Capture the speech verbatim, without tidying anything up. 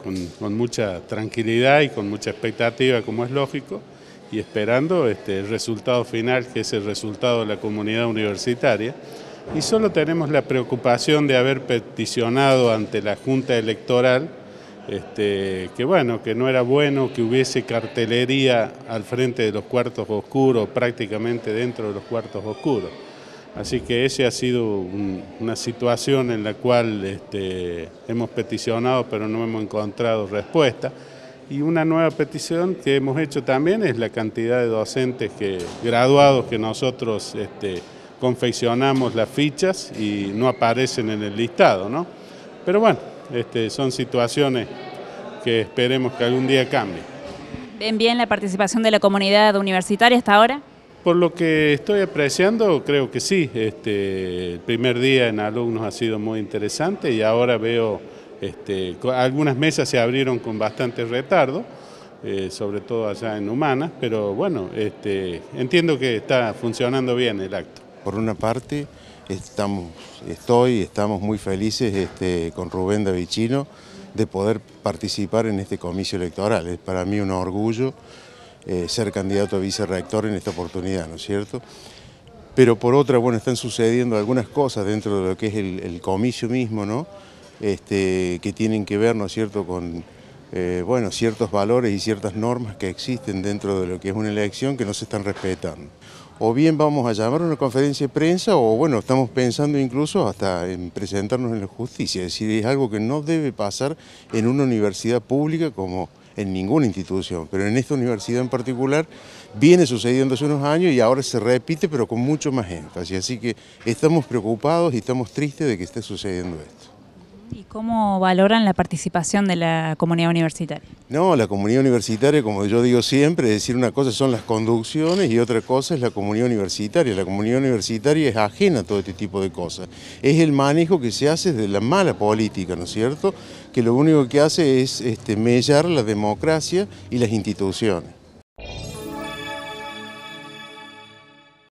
con, con mucha tranquilidad y con mucha expectativa, como es lógico, y esperando este, el resultado final, que es el resultado de la comunidad universitaria. Y solo tenemos la preocupación de haber peticionado ante la Junta Electoral Este, que bueno, que no era bueno que hubiese cartelería al frente de los cuartos oscuros, prácticamente dentro de los cuartos oscuros. Así que esa ha sido un, una situación en la cual este, hemos peticionado, pero no hemos encontrado respuesta. Y una nueva petición que hemos hecho también es la cantidad de docentes que, graduados que nosotros este, confeccionamos las fichas y no aparecen en el listado, ¿no? Pero bueno, Este, son situaciones que esperemos que algún día cambien. ¿Ven bien la participación de la comunidad universitaria hasta ahora? Por lo que estoy apreciando, creo que sí. Este, el primer día en alumnos ha sido muy interesante y ahora veo, este, algunas mesas se abrieron con bastante retardo, eh, sobre todo allá en Humanas, pero bueno, este, entiendo que está funcionando bien el acto. Por una parte, Estamos, estoy, estamos muy felices este, con Rubén Davicino de poder participar en este comicio electoral. Es para mí un orgullo eh, ser candidato a vicerrector en esta oportunidad, ¿no es cierto? Pero por otra, bueno, están sucediendo algunas cosas dentro de lo que es el, el comicio mismo, ¿no? Este, que tienen que ver, ¿no es cierto?, con eh, bueno, ciertos valores y ciertas normas que existen dentro de lo que es una elección que no se están respetando. O bien vamos a llamar a una conferencia de prensa o bueno, estamos pensando incluso hasta en presentarnos en la justicia, es decir, es algo que no debe pasar en una universidad pública como en ninguna institución, pero en esta universidad en particular viene sucediendo hace unos años y ahora se repite pero con mucho más énfasis, así que estamos preocupados y estamos tristes de que esté sucediendo esto. ¿Y cómo valoran la participación de la comunidad universitaria? No, la comunidad universitaria, como yo digo siempre, es decir, una cosa son las conducciones y otra cosa es la comunidad universitaria. La comunidad universitaria es ajena a todo este tipo de cosas. Es el manejo que se hace de la mala política, ¿no es cierto?, que lo único que hace es este, mellar la democracia y las instituciones.